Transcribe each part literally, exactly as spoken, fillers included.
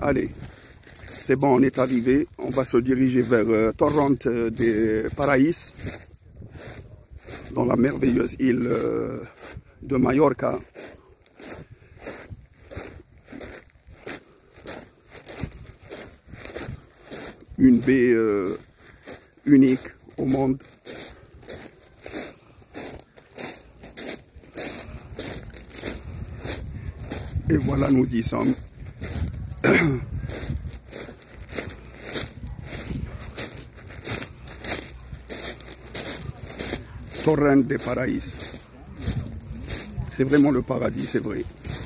Allez, c'est bon, on est arrivé. On va se diriger vers euh, Torrente de Paraíso, dans la merveilleuse île euh, de Mallorca. Une baie euh, unique au monde. Et voilà, nous y sommes. Torrente de Paraíso. C'est vraiment le paradis, c'est vrai.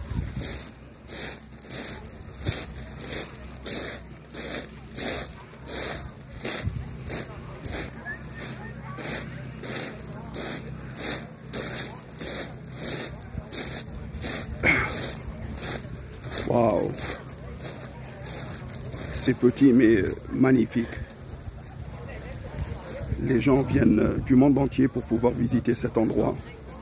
Waouh! C'est petit mais magnifique. Les gens viennent du monde entier pour pouvoir visiter cet endroit.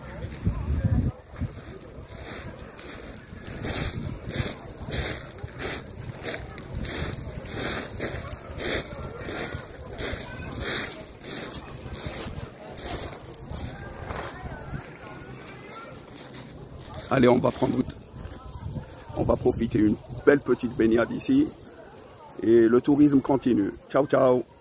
Allez, on va prendre, on va profiter une belle petite baignade ici et le tourisme continue. Ciao, ciao!